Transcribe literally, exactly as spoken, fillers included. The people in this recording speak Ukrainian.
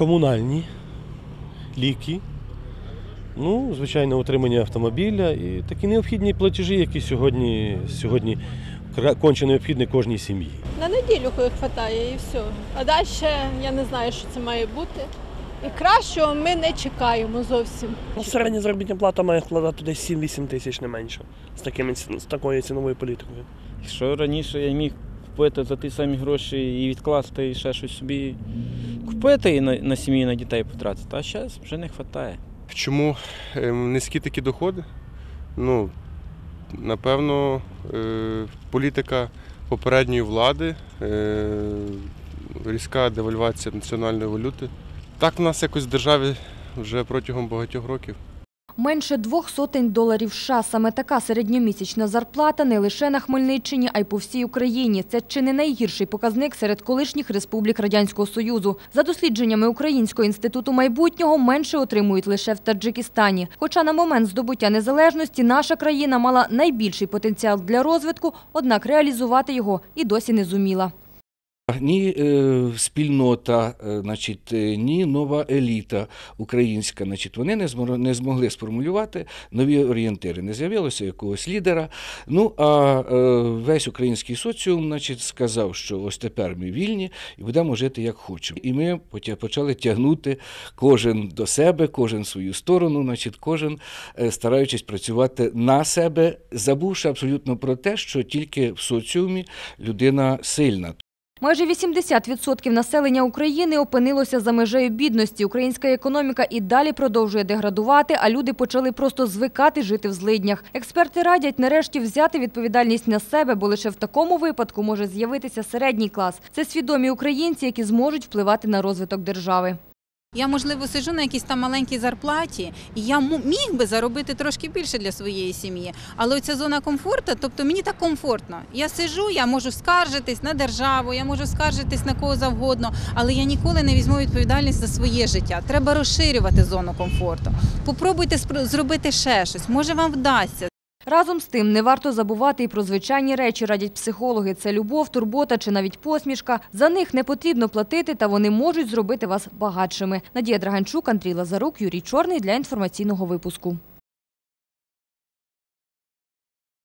комунальні, ліки, ну, звичайно, утримання автомобіля і такі необхідні платежі, які сьогодні, сьогодні конче необхідні кожній сім'ї. На неділю вистачає і все. А далі я не знаю, що це має бути. І кращого ми не чекаємо зовсім. Середня заробітна плата має складати десь сім-вісім тисяч, не менше, з, такими, з такою ціновою політикою. Якщо раніше я міг купити за ті самі гроші і відкласти, і ще щось собі купити і на, на сім'ю, на дітей потратити, а зараз вже не вистачає. Чому низькі такі доходи? Ну, напевно, політика попередньої влади, різка девальвація національної валюти. Так в нас якось в державі вже протягом багатьох років. Менше двох сотень доларів США. Саме така середньомісячна зарплата не лише на Хмельниччині, а й по всій Україні. Це чи не найгірший показник серед колишніх республік Радянського Союзу. За дослідженнями Українського інституту майбутнього, менше отримують лише в Таджикистані. Хоча на момент здобуття незалежності наша країна мала найбільший потенціал для розвитку, однак реалізувати його і досі не зуміла. Ні е, спільнота, е, значить, ні нова еліта українська, значить, вони не, змор, не змогли сформулювати нові орієнтири. Не з'явилося якогось лідера. Ну, а е, весь український соціум, значить, сказав, що ось тепер ми вільні і будемо жити як хочемо. І ми почали тягнути кожен до себе, кожен в свою сторону, значить, кожен е, стараючись працювати на себе, забувши абсолютно про те, що тільки в соціумі людина сильна. Майже вісімдесят відсотків населення України опинилося за межею бідності. Українська економіка і далі продовжує деградувати, а люди почали просто звикати жити в злиднях. Експерти радять нарешті взяти відповідальність на себе, бо лише в такому випадку може з'явитися середній клас. Це свідомі українці, які зможуть впливати на розвиток держави. Я, можливо, сиджу на якійсь там маленькій зарплаті, і я міг би заробити трошки більше для своєї сім'ї. Але оця зона комфорту, тобто мені так комфортно. Я сиджу, я можу скаржитись на державу, я можу скаржитись на кого завгодно, але я ніколи не візьму відповідальність за своє життя. Треба розширювати зону комфорту. Попробуйте зробити ще щось, може вам вдасться. Разом з тим, не варто забувати і про звичайні речі, радять психологи. Це любов, турбота чи навіть посмішка. За них не потрібно платити, та вони можуть зробити вас багатшими. Надія Драганчук, Андрій Лазарук, Юрій Чорний для інформаційного випуску.